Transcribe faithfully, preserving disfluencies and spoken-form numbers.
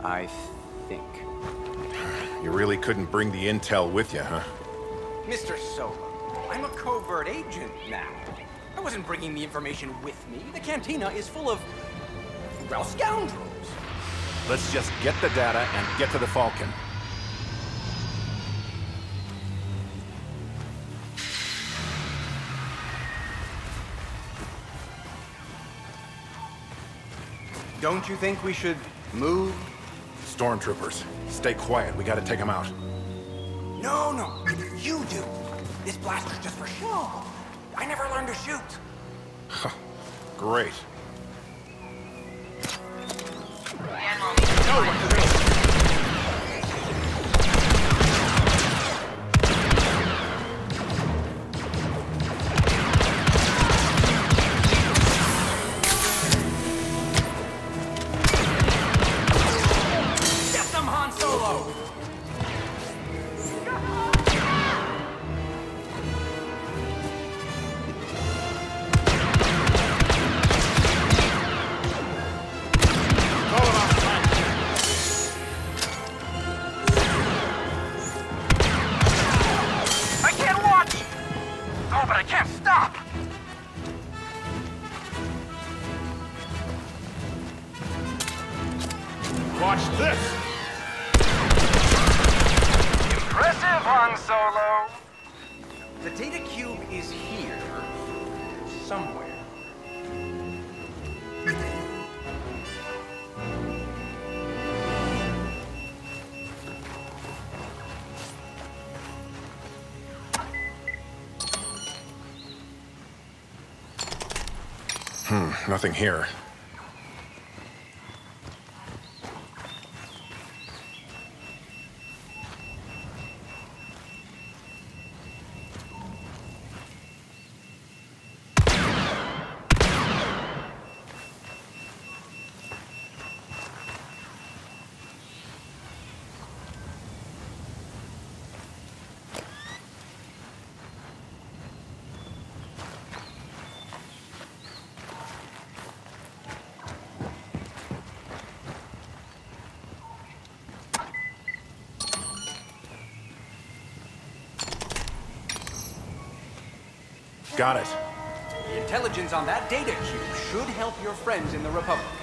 I think. You really couldn't bring the intel with you, huh? Mister Solo, I'm a covert agent now. I wasn't bringing the information with me. The cantina is full of, well, scoundrels. Let's just get the data and get to the Falcon. Don't you think we should move? Stormtroopers, stay quiet. We gotta take them out. No, no, you do. This blaster's just for show. I never learned to shoot. Huh. Great. No, what the hell? Watch this! Impressive, Han Solo! The data cube is here, somewhere. Hmm, nothing here. Got it. The intelligence on that data cube should help your friends in the Republic.